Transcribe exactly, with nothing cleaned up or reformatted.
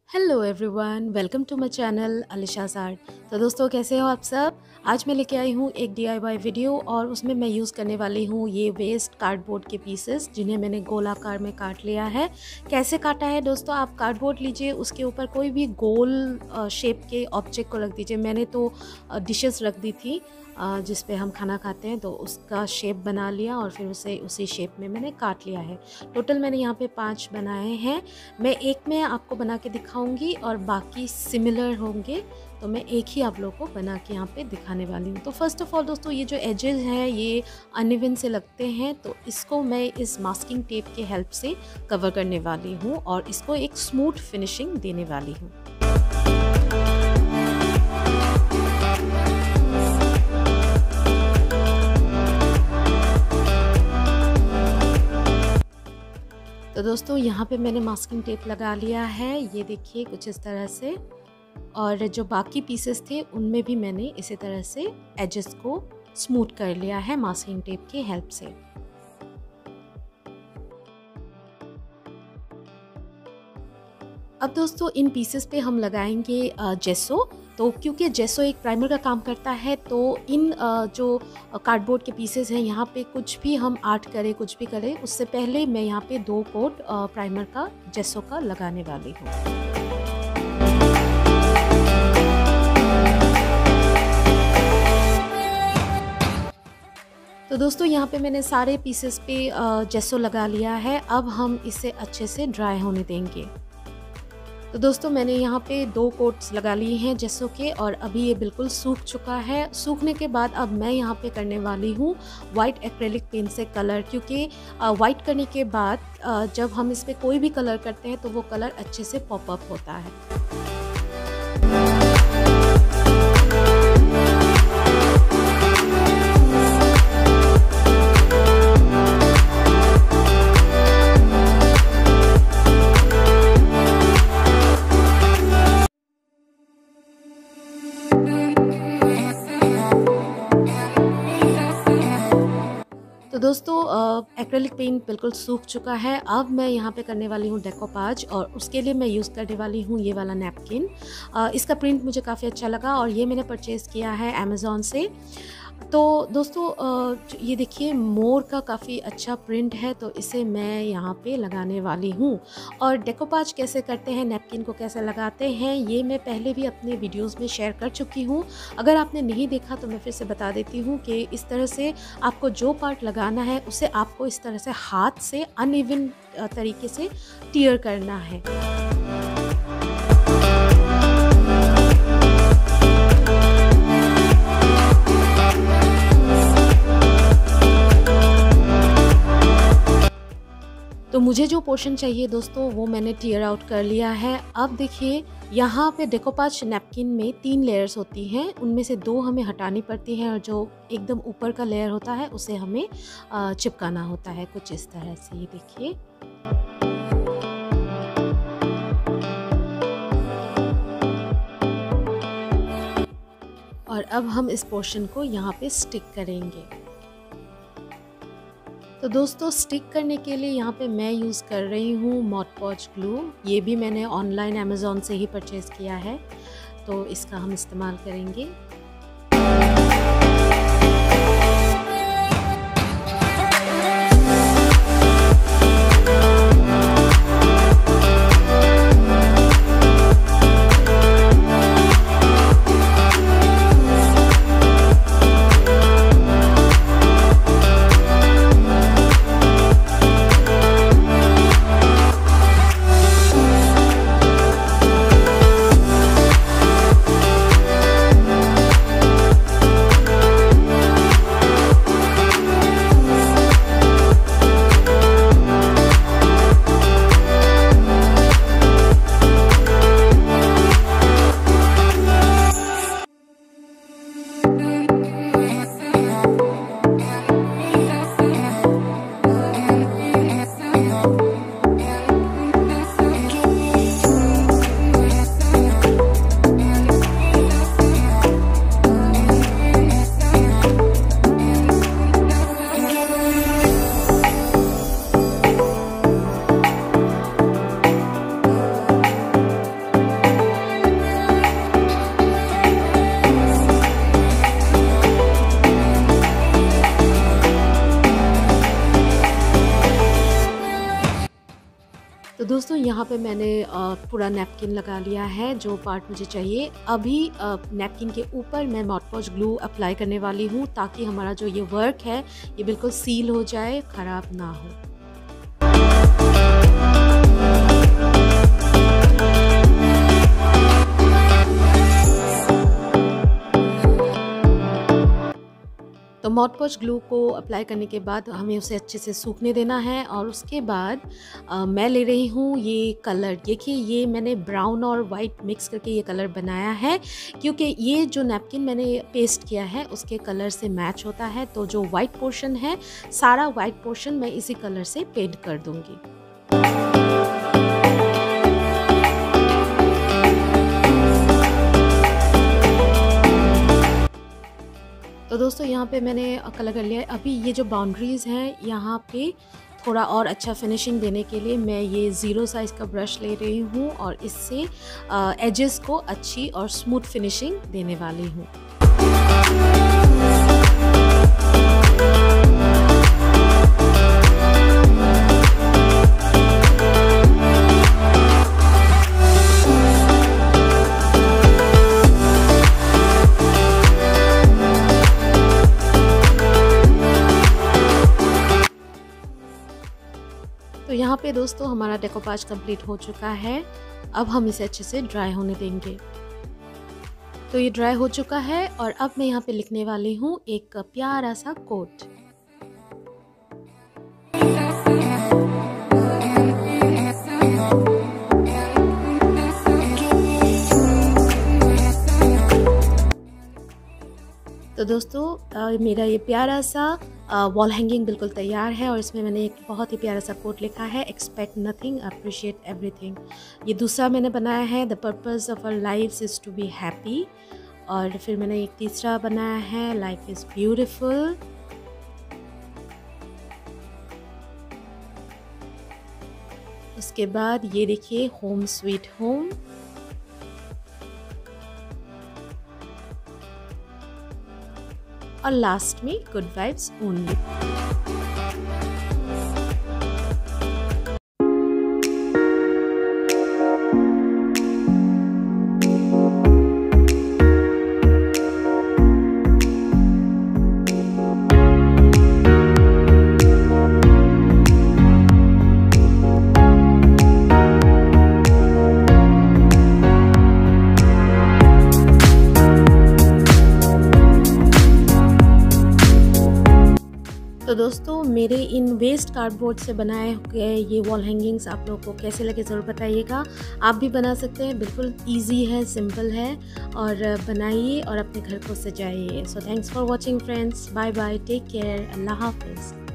Hello everyone, welcome to my channel Alisha's art. तो दोस्तों, कैसे हो आप सब। आज मैं लेके आई हूँ एक डीआईवाई वीडियो और उसमें मैं यूज़ करने वाली हूँ ये वेस्ट कार्डबोर्ड के पीसेस, जिन्हें मैंने गोलाकार में काट लिया है। कैसे काटा है दोस्तों, आप कार्डबोर्ड लीजिए, उसके ऊपर कोई भी गोल शेप के ऑब्जेक्ट को रख दीजिए। मैंने तो डिशेस रख दी थी जिस पे हम खाना खाते हैं, तो उसका शेप बना लिया और फिर उसे उसी शेप में मैंने काट लिया है। टोटल मैंने यहाँ पे पांच बनाए हैं। मैं एक में आपको बना के दिखाऊंगी और बाकी सिमिलर होंगे, तो मैं एक ही आप लोगों को बना के यहाँ पे दिखाने वाली हूँ। तो फर्स्ट ऑफ ऑल दोस्तों, ये जो एजेस हैं ये अनइवन से लगते हैं, तो इसको मैं इस मास्किंग टेप के हेल्प से कवर करने वाली हूँ और इसको एक स्मूथ फिनिशिंग देने वाली हूँ। तो दोस्तों, यहाँ पे मैंने मास्किंग टेप लगा लिया है, ये देखिए कुछ इस तरह से। और जो बाकी पीसेस थे उनमें भी मैंने इसी तरह से एजेस को स्मूथ कर लिया है मास्किंग टेप की हेल्प से। अब दोस्तों, इन पीसेस पे हम लगाएंगे जेसो। तो क्योंकि जेसो एक प्राइमर का काम करता है, तो इन जो कार्डबोर्ड के पीसेस हैं यहाँ पे कुछ भी हम आर्ट करें, कुछ भी करें, उससे पहले मैं यहाँ पे दो कोट प्राइमर का जेसो का लगाने वाली हूँ। तो दोस्तों, यहाँ पे मैंने सारे पीसेस पे जेसो लगा लिया है। अब हम इसे अच्छे से ड्राई होने देंगे। तो दोस्तों, मैंने यहाँ पे दो कोट्स लगा लिए हैं जेसो के और अभी ये बिल्कुल सूख चुका है। सूखने के बाद अब मैं यहाँ पे करने वाली हूँ वाइट एक्रेलिक पेंट से कलर, क्योंकि वाइट करने के बाद जब हम इस पर कोई भी कलर करते हैं तो वो कलर अच्छे से पॉपअप होता है। तो दोस्तों, एक्रेलिक पेंट बिल्कुल सूख चुका है। अब मैं यहाँ पे करने वाली हूँ डेकोपाज और उसके लिए मैं यूज़ करने वाली हूँ ये वाला नैपकिन। इसका प्रिंट मुझे काफ़ी अच्छा लगा और ये मैंने परचेज़ किया है अमेज़ॉन से। तो दोस्तों, ये देखिए मोर का काफ़ी अच्छा प्रिंट है, तो इसे मैं यहाँ पे लगाने वाली हूँ। और डेकोपाज कैसे करते हैं, नैपकिन को कैसे लगाते हैं, ये मैं पहले भी अपने वीडियोस में शेयर कर चुकी हूँ। अगर आपने नहीं देखा तो मैं फिर से बता देती हूँ कि इस तरह से आपको जो पार्ट लगाना है उसे आपको इस तरह से हाथ से अनइवन तरीके से टीयर करना है। तो मुझे जो पोर्शन चाहिए दोस्तों वो मैंने टीयर आउट कर लिया है। अब देखिए, यहाँ पे डेकोपाज नैपकिन में तीन लेयर्स होती हैं, उनमें से दो हमें हटानी पड़ती हैं और जो एकदम ऊपर का लेयर होता है उसे हमें चिपकाना होता है कुछ इस तरह से। ये देखिए, और अब हम इस पोर्शन को यहाँ पे स्टिक करेंगे। तो दोस्तों, स्टिक करने के लिए यहाँ पे मैं यूज़ कर रही हूँ मॉड पॉच ग्लू। ये भी मैंने ऑनलाइन अमेज़ॉन से ही परचेज़ किया है, तो इसका हम इस्तेमाल करेंगे। यहाँ पे मैंने पूरा नैपकिन लगा लिया है जो पार्ट मुझे चाहिए। अभी नैपकिन के ऊपर मैं मॉड पॉच ग्लू अप्लाई करने वाली हूँ ताकि हमारा जो ये वर्क है ये बिल्कुल सील हो जाए, ख़राब ना हो। तो मॉड पॉच ग्लू को अप्लाई करने के बाद हमें उसे अच्छे से सूखने देना है और उसके बाद आ, मैं ले रही हूँ ये कलर। देखिए ये मैंने ब्राउन और वाइट मिक्स करके ये कलर बनाया है क्योंकि ये जो नैपकिन मैंने पेस्ट किया है उसके कलर से मैच होता है। तो जो वाइट पोर्शन है सारा वाइट पोर्शन मैं इसी कलर से पेंट कर दूँगी। तो दोस्तों यहाँ पे मैंने कलर कर लिया है। अभी ये जो बाउंड्रीज़ हैं यहाँ पे थोड़ा और अच्छा फिनिशिंग देने के लिए मैं ये ज़ीरो साइज़ का ब्रश ले रही हूँ और इससे एजेस को अच्छी और स्मूथ फिनिशिंग देने वाली हूँ। तो यहाँ पे दोस्तों हमारा डेकोपाज कंप्लीट हो चुका है। अब हम इसे अच्छे से ड्राई होने देंगे। तो ये ड्राई हो चुका है और अब मैं यहाँ पे लिखने वाली हूँ एक प्यारा सा कोट। तो दोस्तों मेरा ये प्यारा सा वॉल हैंगिंग बिल्कुल तैयार है और इसमें मैंने एक बहुत ही प्यारा सा कोट लिखा है, एक्सपेक्ट नथिंग अप्रिशिएट एवरीथिंग। ये दूसरा मैंने बनाया है, the purpose of our life is to be happy. और फिर मैंने एक तीसरा बनाया है, लाइफ इज़ ब्यूटिफुल। उसके बाद ये देखिए, होम स्वीट होम। और लास्ट में गुड वाइब्स ओनली। तो दोस्तों मेरे इन वेस्ट कार्डबोर्ड से बनाए गए ये वॉल हैंगिंग्स आप लोगों को कैसे लगे ज़रूर बताइएगा। आप भी बना सकते हैं, बिल्कुल इजी है, सिंपल है, और बनाइए और अपने घर को सजाइए। So thanks for watching friends, bye bye, take care, Allah हाफिज़।